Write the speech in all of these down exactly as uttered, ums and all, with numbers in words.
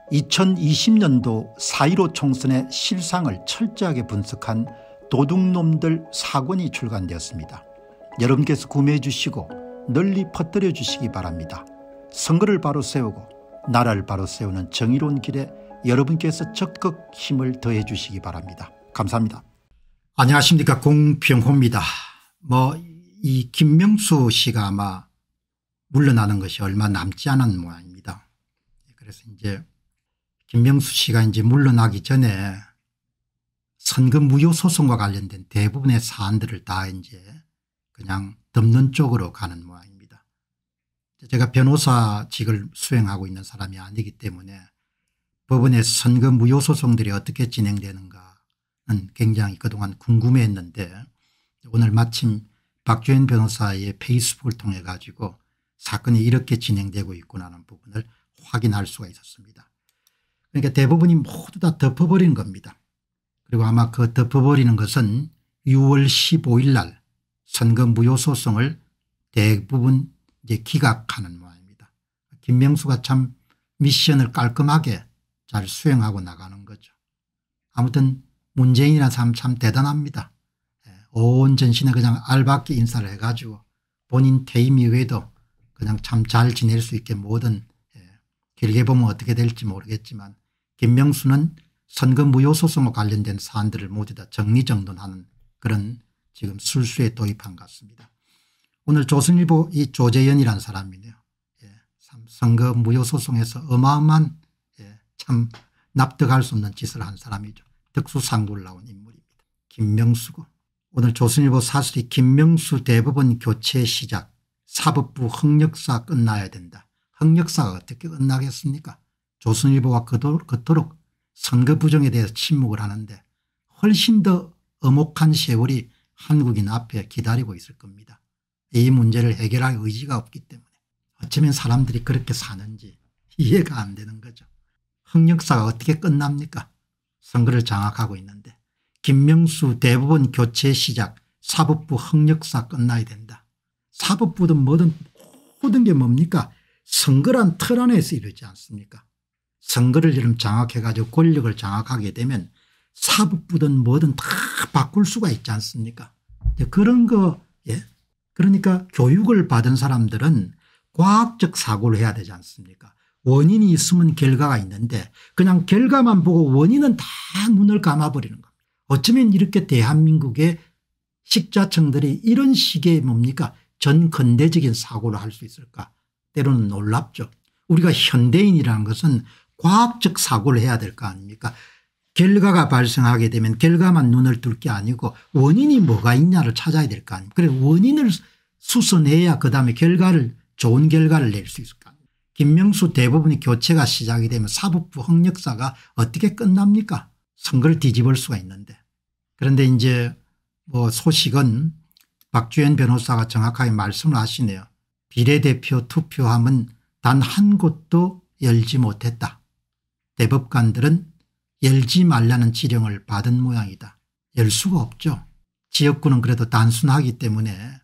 이천이십 년도 사 일오 총선의 실상을 철저하게 분석한 도둑놈들 사 권이 출간되었습니다. 여러분께서 구매해 주시고 널리 퍼뜨려 주시기 바랍니다. 선거를 바로 세우고 나라를 바로 세우는 정의로운 길에 여러분께서 적극 힘을 더해 주시기 바랍니다. 감사합니다. 안녕하십니까, 공평호입니다. 뭐 이 김명수 씨가 아마 물러나는 것이 얼마 남지 않은 모양입니다. 그래서 이제 김명수 씨가 이제 물러나기 전에 선거 무효 소송과 관련된 대부분의 사안들을 다 이제 그냥 덮는 쪽으로 가는 모양입니다. 제가 변호사직을 수행하고 있는 사람이 아니기 때문에 법원의 선거 무효 소송들이 어떻게 진행되는가는 굉장히 그동안 궁금해했는데, 오늘 마침 박주현 변호사의 페이스북을 통해 가지고 사건이 이렇게 진행되고 있구나 하는 부분을 확인할 수가 있었습니다. 그러니까 대부분이 모두 다 덮어버리는 겁니다. 그리고 아마 그 덮어버리는 것은 유월 십오일 날 선거 무효 소송을 대부분 이제 기각하는 모양입니다. 김명수가 참 미션을 깔끔하게 잘 수행하고 나가는 거죠. 아무튼 문재인이라는 사람 참 대단합니다. 온 전신에 그냥 알박기 인사를 해가지고 본인 퇴임 이후에도 그냥 참 잘 지낼 수 있게 모든, 길게 보면 어떻게 될지 모르겠지만 김명수는 선거 무효 소송과 관련된 사안들을 모두 다 정리정돈하는 그런 지금 술수에 도입한 것 같습니다. 오늘 조선일보 이 조재현이라는 사람이네요. 예, 참 선거 무효 소송에서 어마어마한, 예, 참 납득할 수 없는 짓을 한 사람이죠. 특수상부를 나온 인물입니다. 김명수고, 오늘 조선일보 사설이 김명수 대법원 교체 시작, 사법부 흑역사 끝나야 된다. 흑역사가 어떻게 끝나겠습니까? 조선일보가 그토록, 그토록 선거 부정에 대해서 침묵을 하는데 훨씬 더 엄혹한 세월이 한국인 앞에 기다리고 있을 겁니다. 이 문제를 해결할 의지가 없기 때문에 어쩌면 사람들이 그렇게 사는지 이해가 안 되는 거죠. 흑역사가 어떻게 끝납니까? 선거를 장악하고 있는데 김명수 대법원 교체 시작, 사법부 흑역사 끝나야 된다. 사법부든 뭐든 모든 게 뭡니까? 선거란 틀 안에서 이루지 않습니까? 선거를 이름 장악해 가지고 권력을 장악하게 되면 사법부든 뭐든 다 바꿀 수가 있지 않습니까? 그런 거, 예. 그러니까 교육을 받은 사람들은 과학적 사고를 해야 되지 않습니까? 원인이 있으면 결과가 있는데 그냥 결과만 보고 원인은 다 눈을 감아버리는 겁니다. 어쩌면 이렇게 대한민국의 식자청들이 이런 식의 뭡니까? 전근대적인 사고를 할 수 있을까? 때로는 놀랍죠. 우리가 현대인이라는 것은 과학적 사고를 해야 될 거 아닙니까? 결과가 발생하게 되면 결과만 눈을 뜰 게 아니고 원인이 뭐가 있냐를 찾아야 될 거 아닙니까? 그래 원인을 수선해야 그다음에 결과를, 좋은 결과를 낼 수 있을 거 아닙니까? 김명수 대법원의 교체가 시작이 되면 사법부 흑역사가 어떻게 끝납니까? 선거를 뒤집을 수가 있는데. 그런데 이제 뭐 소식은 박주현 변호사가 정확하게 말씀을 하시네요. 비례대표 투표함은 단 한 곳도 열지 못했다. 대법관들은 열지 말라는 지령을 받은 모양이다. 열 수가 없죠. 지역구는 그래도 단순하기 때문에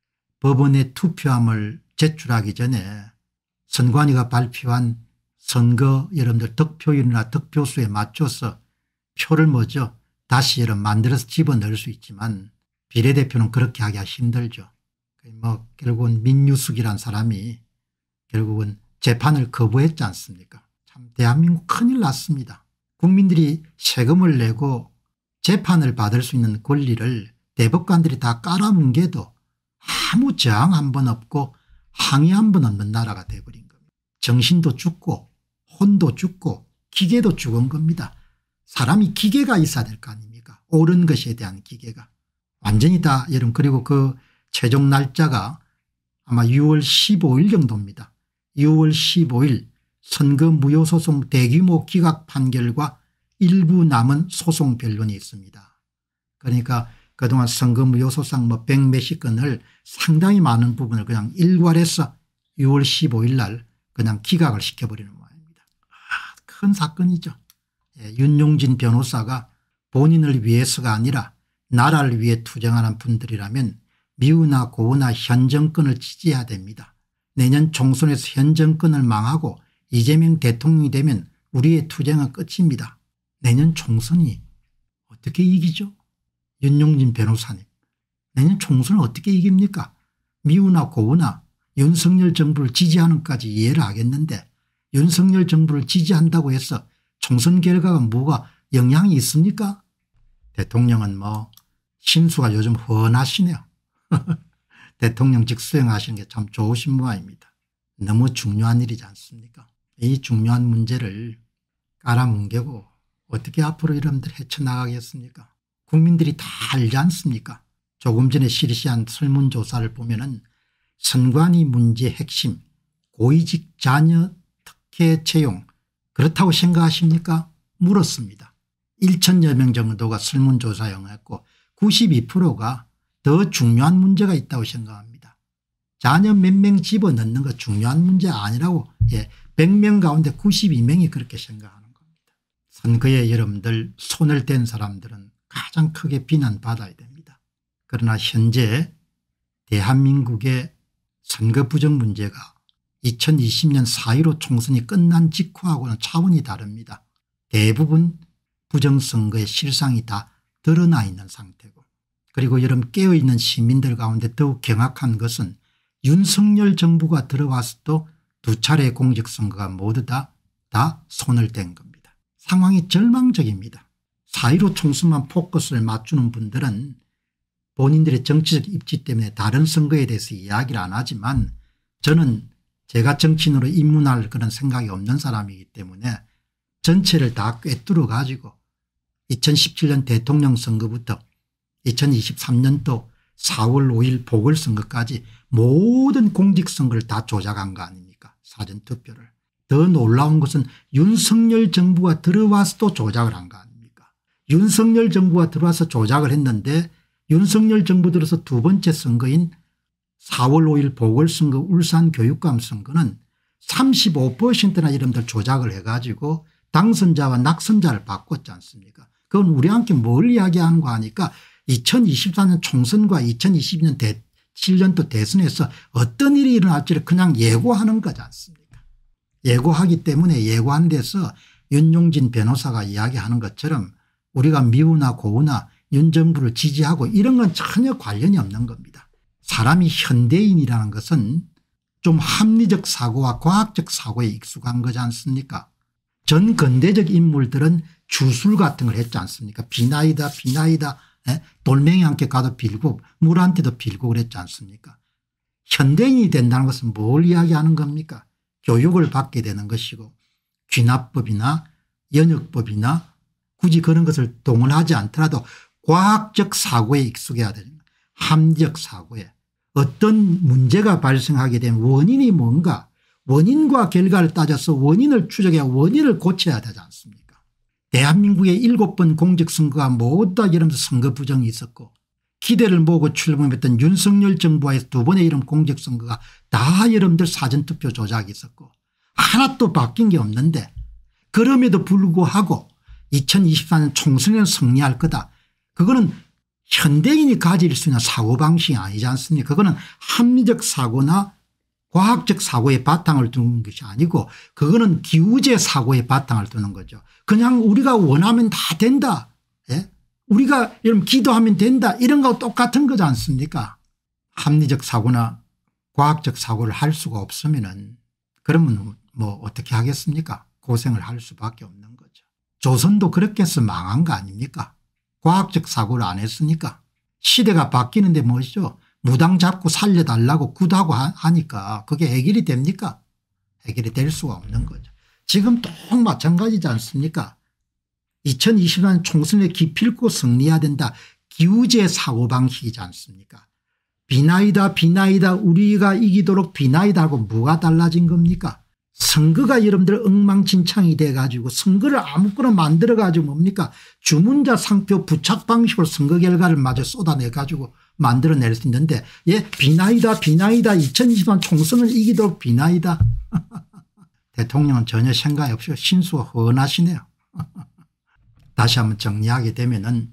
법원에 투표함을 제출하기 전에 선관위가 발표한 선거 여러분들 득표율이나 득표수에 맞춰서 표를 뭐죠, 다시 여러분 만들어서 집어넣을 수 있지만 비례대표는 그렇게 하기가 힘들죠. 뭐 결국은 민유숙이란 사람이 결국은 재판을 거부했지 않습니까? 참 대한민국 큰일 났습니다. 국민들이 세금을 내고 재판을 받을 수 있는 권리를 대법관들이 다 깔아뭉개도 아무 저항 한 번 없고 항의 한 번 없는 나라가 돼버린 겁니다. 정신도 죽고 혼도 죽고 기계도 죽은 겁니다. 사람이 기계가 있어야 될 거 아닙니까? 옳은 것에 대한 기계가. 완전히 다 여러분, 그리고 그 최종 날짜가 아마 유월 십오일 정도입니다. 유월 십오일 선거 무효소송 대규모 기각 판결과 일부 남은 소송 변론이 있습니다. 그러니까 그동안 선거 무효소송 뭐 백 몇십 건을 상당히 많은 부분을 그냥 일괄해서 유월 십오일 날 그냥 기각을 시켜버리는 모양입니다. 아, 큰 사건이죠. 예, 윤용진 변호사가 본인을 위해서가 아니라 나라를 위해 투쟁하는 분들이라면 미우나 고우나 현 정권을 지지해야 됩니다. 내년 총선에서 현 정권을 망하고 이재명 대통령이 되면 우리의 투쟁은 끝입니다. 내년 총선이 어떻게 이기죠? 윤용진 변호사님, 내년 총선을 어떻게 이깁니까? 미우나 고우나 윤석열 정부를 지지하는까지 이해를 하겠는데 윤석열 정부를 지지한다고 해서 총선 결과가 뭐가 영향이 있습니까? 대통령은 뭐 신수가 요즘 훤하시네요. 대통령직 수행하시는 게 참 좋으신 모양입니다. 너무 중요한 일이지 않습니까? 이 중요한 문제를 깔아뭉개고 어떻게 앞으로 여러분들 헤쳐나가겠습니까? 국민들이 다 알지 않습니까? 조금 전에 실시한 설문조사를 보면은 선관위 문제 핵심 고위직 자녀 특혜 채용 그렇다고 생각하십니까? 물었습니다. 천여 명 정도가 설문조사 응했고 구십이 퍼센트가 더 중요한 문제가 있다고 생각합니다. 자녀 몇 명 집어넣는 거 중요한 문제 아니라고 예, 백 명 가운데 구십이 명이 그렇게 생각하는 겁니다. 선거에 여러분들 손을 댄 사람들은 가장 크게 비난받아야 됩니다. 그러나 현재 대한민국의 선거 부정 문제가 이천이십 년 사 일오 총선이 끝난 직후하고는 차원이 다릅니다. 대부분 부정선거의 실상이 다 드러나 있는 상태고 그리고 여러분 깨어있는 시민들 가운데 더욱 경악한 것은 윤석열 정부가 들어와서도 두 차례 공직선거가 모두 다, 다 손을 댄 겁니다. 상황이 절망적입니다. 사 일오 총선만 포커스를 맞추는 분들은 본인들의 정치적 입지 때문에 다른 선거에 대해서 이야기를 안 하지만 저는 제가 정치인으로 입문할 그런 생각이 없는 사람이기 때문에 전체를 다 꿰뚫어 가지고 이천십칠 년 대통령 선거부터 이천이십삼 년도 사월 오일 보궐선거까지 모든 공직선거를 다 조작한 거 아닙니까? 사전투표를. 더 놀라운 것은 윤석열 정부가 들어와서도 조작을 한 거 아닙니까? 윤석열 정부가 들어와서 조작을 했는데 윤석열 정부 들어서 두 번째 선거인 사월 오일 보궐선거 울산교육감 선거는 삼십오 퍼센트나 여러분들 조작을 해가지고 당선자와 낙선자를 바꿨지 않습니까? 그건 우리와 함께 뭘 이야기하는 거 하니까 이천이십사 년 총선과 이천이십 년 대, 칠 년도 대선에서 어떤 일이 일어날지를 그냥 예고하는 거지 않습니까? 예고하기 때문에 예고한 데서 윤용진 변호사가 이야기하는 것처럼 우리가 미우나 고우나 윤 정부를 지지하고 이런 건 전혀 관련이 없는 겁니다. 사람이 현대인이라는 것은 좀 합리적 사고와 과학적 사고에 익숙한 거지 않습니까? 전 근대적 인물들은 주술 같은 걸 했지 않습니까? 비나이다 비나이다 에? 돌멩이 함께 가도 빌고 물한테도 빌고 그랬지 않습니까? 현대인이 된다는 것은 뭘 이야기하는 겁니까? 교육을 받게 되는 것이고 귀납법이나 연역법이나 굳이 그런 것을 동원하지 않더라도 과학적 사고에 익숙해야 됩니다. 합리적 사고에 어떤 문제가 발생하게 되면 원인이 뭔가 원인과 결과를 따져서 원인을 추적해야 원인을 고쳐야 되지 않습니까? 대한민국의 일곱 번 공직선거가 모두 다 이러면서 선거 부정이 있었고 기대를 모으고 출범했던 윤석열 정부와의 두 번의 이런 공직선거가 다 여러분들 사전투표 조작이 있었고 하나도 바뀐 게 없는데 그럼에도 불구하고 이천이십사 년 총선에는 승리할 거다. 그거는 현대인이 가질 수 있는 사고방식이 아니지 않습니까? 그거는 합리적 사고나 과학적 사고에 바탕을 두는 것이 아니고 그거는 기우제 사고에 바탕을 두는 거죠. 그냥 우리가 원하면 다 된다. 예? 우리가 여러분 기도하면 된다. 이런 거하고 똑같은 거지 않습니까? 합리적 사고나 과학적 사고를 할 수가 없으면은 그러면 뭐 어떻게 하겠습니까? 고생을 할 수밖에 없는 거죠. 조선도 그렇게 해서 망한 거 아닙니까? 과학적 사고를 안 했으니까. 시대가 바뀌는데 뭐죠? 무당 잡고 살려달라고 구다고 하니까 그게 해결이 됩니까? 해결이 될 수가 없는 거죠. 지금 또 마찬가지지 않습니까? 이천이십사 년 총선에 기필코 승리해야 된다. 기우제 사고방식이지 않습니까? 비나이다 비나이다 우리가 이기도록 비나이다 하고 뭐가 달라진 겁니까? 선거가 여러분들 엉망진창이 돼가지고 선거를 아무거나 만들어가지고 뭡니까? 주문자 상표 부착 방식으로 선거 결과를 마저 쏟아내가지고 만들어낼 수 있는데 예 비나이다 비나이다 이천이십 년 총선을 이기도록 비나이다. 대통령은 전혀 생각이 없이 신수가 훤하시네요. 다시 한번 정리하게 되면은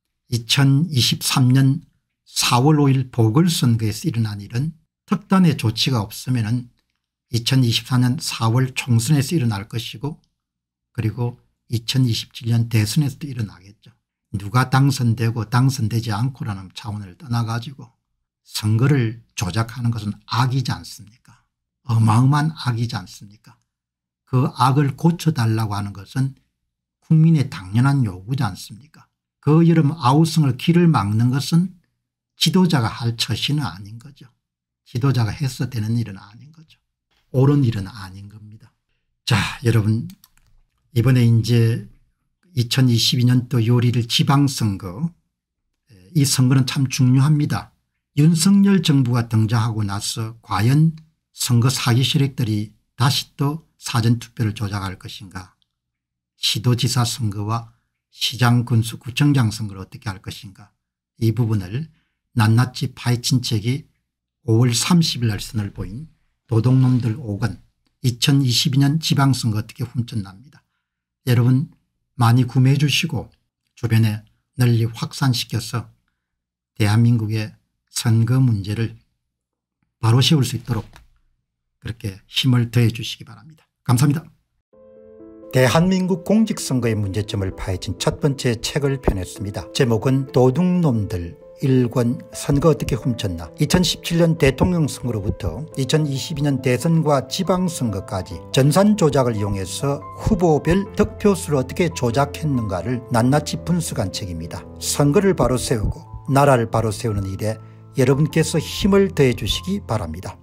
이천이십삼 년 사월 오일 보궐선거에서 일어난 일은 특단의 조치가 없으면은 이천이십사 년 사월 총선에서 일어날 것이고 그리고 이천이십칠 년 대선에서도 일어나겠죠. 누가 당선되고 당선되지 않고라는 차원을 떠나가지고 선거를 조작하는 것은 악이지 않습니까? 어마어마한 악이지 않습니까? 그 악을 고쳐달라고 하는 것은 국민의 당연한 요구지 않습니까? 그 여름 아우성을 길을 막는 것은 지도자가 할 처신은 아닌 거죠. 지도자가 해서 되는 일은 아닌 거죠. 옳은 일은 아닌 겁니다. 자, 여러분, 이번에 이제 이천이십이 년도 유월 일 일 지방선거, 이 선거는 참 중요합니다. 윤석열 정부가 등장하고 나서 과연 선거 사기 세력들이 다시 또 사전투표를 조작할 것인가, 시도지사 선거와 시장 군수 구청장 선거를 어떻게 할 것인가, 이 부분을 낱낱이 파헤친 책이 오월 삼십일 날 선을 보인 도둑놈들 오 권 이천이십이 년 지방선거 어떻게 훔쳤납니다. 여러분 많이 구매해 주시고 주변에 널리 확산시켜서 대한민국의 선거 문제를 바로 세울 수 있도록 그렇게 힘을 더해 주시기 바랍니다. 감사합니다. 대한민국 공직선거의 문제점을 파헤친 첫 번째 책을 펴냈습니다. 제목은 도둑놈들 일 권 선거 어떻게 훔쳤나. 이천십칠 년 대통령 선거로부터 이천이십이 년 대선과 지방선거까지 전산 조작을 이용해서 후보별 득표수를 어떻게 조작했는가를 낱낱이 분석한 책입니다. 선거를 바로 세우고 나라를 바로 세우는 일에 여러분께서 힘을 더해 주시기 바랍니다.